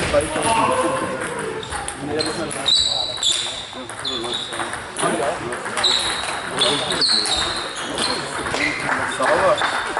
Sauber.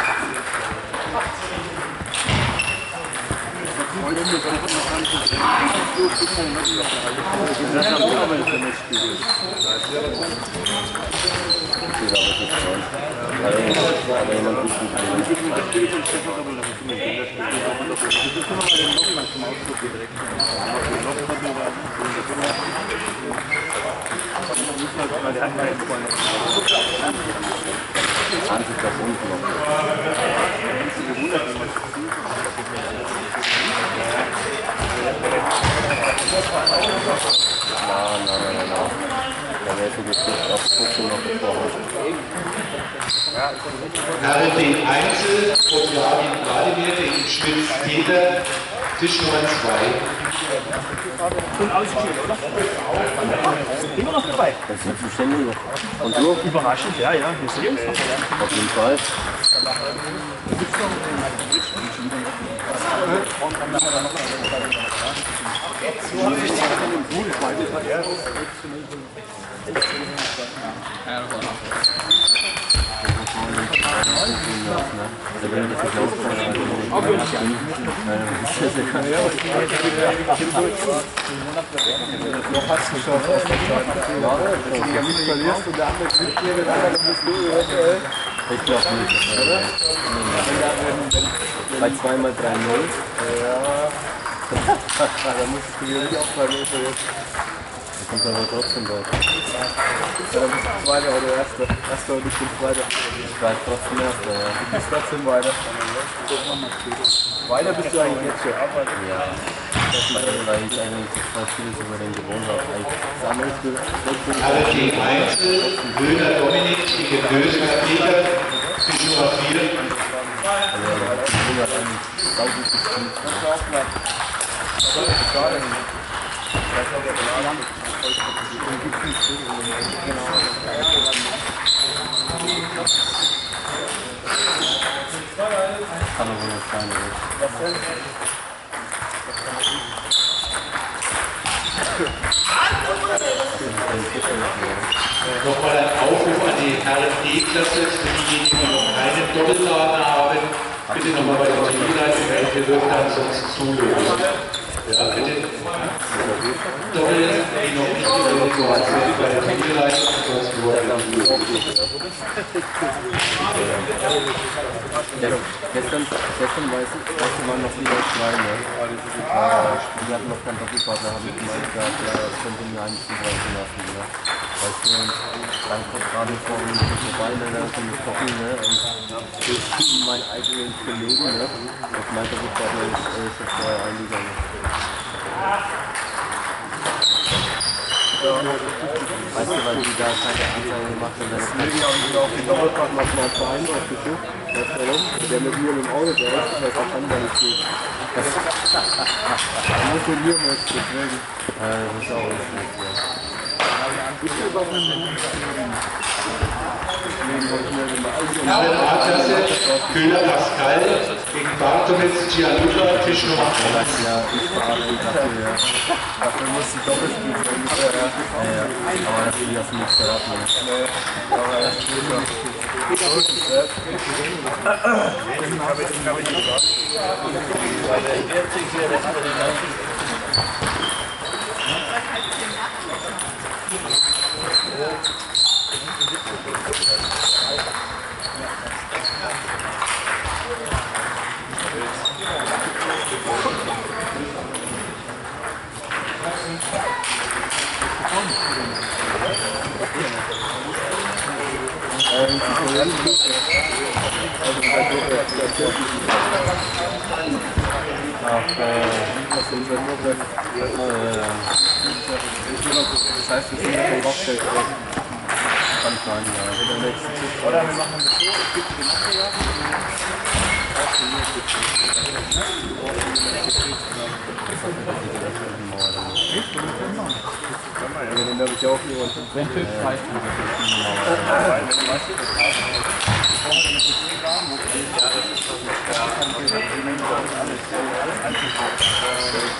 Herren den Einzel und Jagin Vladimir, den Schmitz Peter, Tisch Nummer 2. Und ausgespielt, oder? Immer noch dabei. Das ist selbstverständlich. Und du? Überraschend, ja, ja. Wir sehen uns. Auf jeden Fall. Noch hast du geschafft auf der zweiten Fehler. Wenn du nicht verlierst und der andere kriegt hier den anderen, dann bist du eventuell. Ich glaube nicht. Oder? Bei 2 mal 3-0. Ja. Da musstest du wieder nicht aufschreiben, ist er jetzt. Da kommt aber trotzdem weiter. Ja, dann bist du Zweiter oder Erster. Erster und ich bin Zweiter. Ich war trotzdem Erster, ja. Du bist trotzdem weiter. Weiter bist du eigentlich jetzt schon. Ja. Weil ich eigentlich total vieles über den gewohnt habe. Herren den Einzel, Höhner Dominik gegen Dösner Peter, Tisch Nummer 4. Also, ich bin halt eigentlich saugut gespielt. Kann aber nicht sein, oder? Nochmal ein Aufruf an die Herren D-Klasse, für diejenigen, die noch keinen Doppelladen haben, bitte nochmal bei der Teamleitung melden, wir würden dann sonst zulösen. Ja, bitte. Doppel, die noch nicht gemeldet worden sind, bei der Teamleitung, sonst Gestern weißt du, waren noch wieder 2, ne? Die hatten noch keinen Doppelpartner, habe ich gemeint gehabt, ja, das könnte mir eigentlich zuweisen lassen, ne? Weißt du, und dann kommt gerade vor mir vorbei, ne, da ist ein Kochen, ne, und ich meinen eigenen Kollegen, ne, und mein Doppelpartner ist schon vorher eingegangen. Weißt du, weil die da keine Anzeige gemacht haben, dann Deswegen haben wir auch den Doppelpartner auf meinen Verein aufgesucht. Weißt du warum? Der mit mir im Auto da ist, weil er kann da nicht geht. Er muss mit mir möchte, deswegen. das ist auch nicht schlecht, ja. Herren A-Klasse, Köhler Pascal gegen Bartometz Gianluca, Tisch Nummer 1. Ja, ich fahre dafür, ja. Dafür muss die Doppelspiel sein. Ja, aber das will ich auf nichts verraten. Nee, aber er ist später. So ist es selbst. Das heißt, wir sind ja vom Rockfeld. Kann sein, ja. Oder wir machen das so, es gibt die Material. Den habe ich auch hier. Wenn 5 heißt, Ja, das ist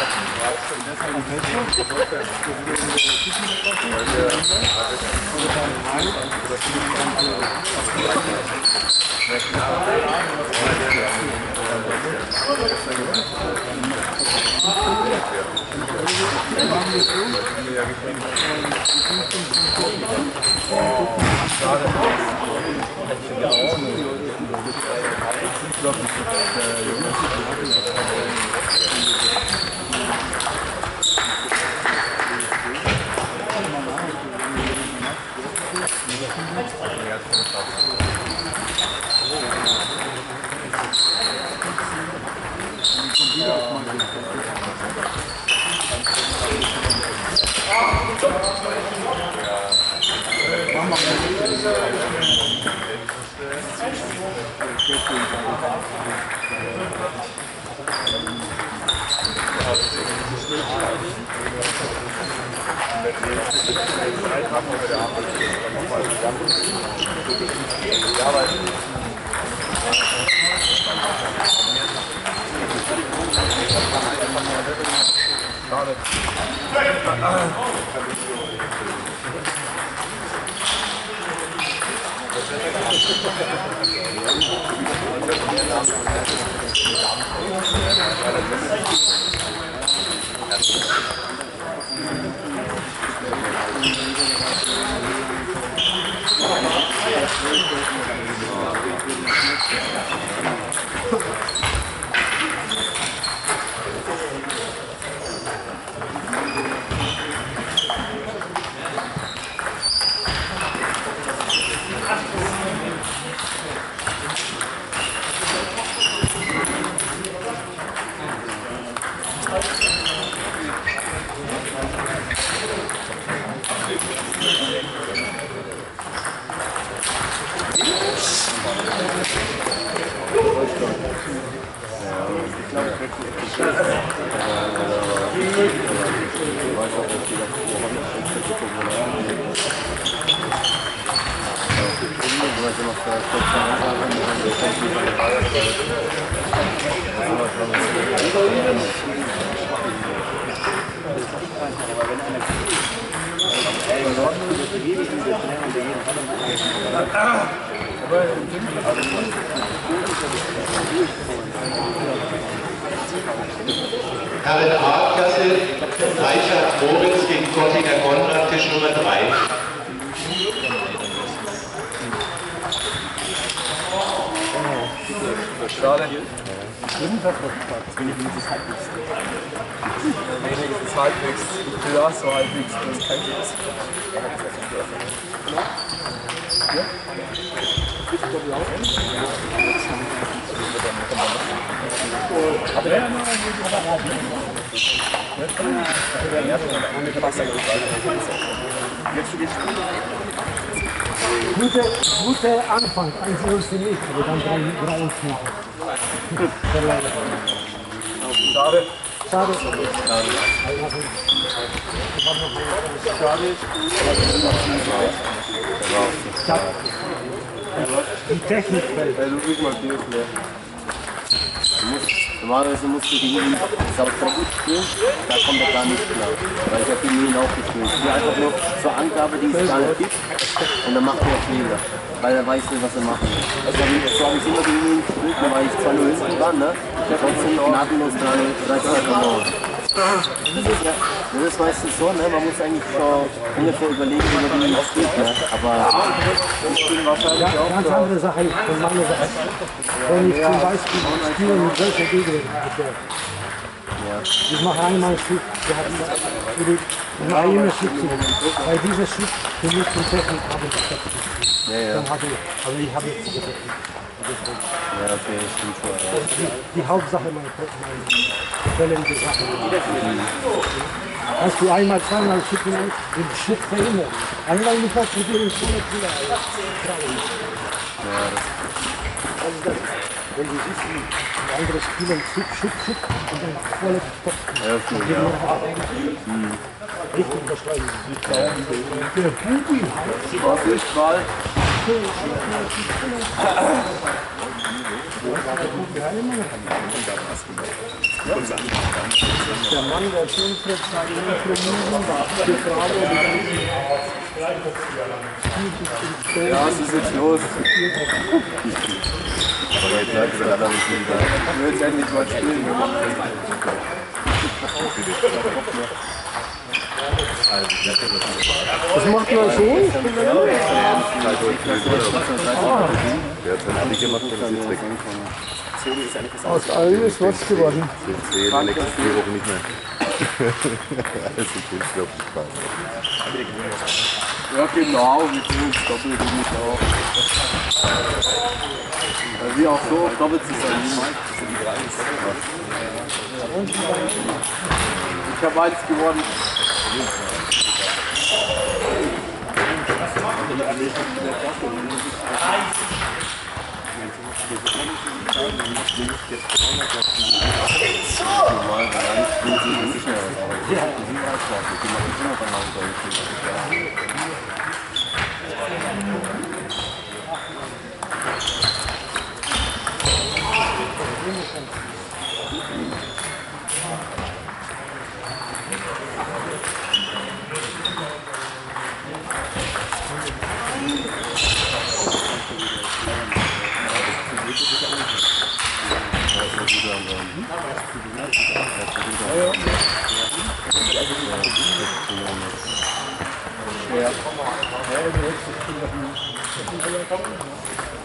Herren A-Klasse, Reichert Moritz gegen Gottinger Konrad, Tisch Nummer 3. Schade. Das ist halbwegs. Ja, so halbwegs. Das ist kein Witz. Guter Anfang, 1-0 nicht, aber dann 3-1 machen. Schade. Schade. Die Technik fällt. Ey, du kriegst mal Bier, ne? Normalerweise musst du gegen ihn sauber gut spielen, da kommt er gar nicht klar. Weil ich habe gegen ihn auch gespielt. Ich spiele einfach nur zur Angabe, die es gar nicht gibt, und dann macht er Fehler, weil er weiß nicht, was er macht. Also so habe ich immer gegen ihn gespielt, da war ich 2-0 dran, ne? Ich habe trotzdem gnadenlos 3-2 verloren. Das ist meistens so, ne? Man muss eigentlich schon ungefähr überlegen, wie man gegen ihn spielt, ne? Aber ich bin wahrscheinlich auch Ganz andere Sache von meiner Seite. Wenn ich zum Beispiel spiele mit solcher Gegner, ich mache einmal Schub, ich mache immer Schub zu. Bei dieser Schub für mich zum Technik habe ich dann habe ich, aber ich habe jetzt ja, okay, das stimmt schon. Ja. die Hauptsache meine quälende Sache. Hast du einmal, zweimal Schub und den Schub verhindert. Einmal nicht was mit dir schon wieder. Also das, wenn die wissen, andere spielen Schub und dann volle Stopp. Ja, okay, ja. Richtig überschreiben. Der Bubi Was ist Ball? Der Mann, der zu uns jetzt seine Influenzen war, die Frage, Ja, was ist jetzt los? Aber jetzt sagt er dann nicht wieder. Ich will jetzt endlich mal spielen. was macht man so? Der hat sein Abi gemacht und ist jetzt weg. Aus allem ist was geworden. Wir zählen nächste 4 Wochen nicht mehr. Das ist unglaublich spannend. Ja, genau, wir tun uns doppelt mit auch. Weil wir auch so doppelt zusammen. Ich habe eins gewonnen. Ja.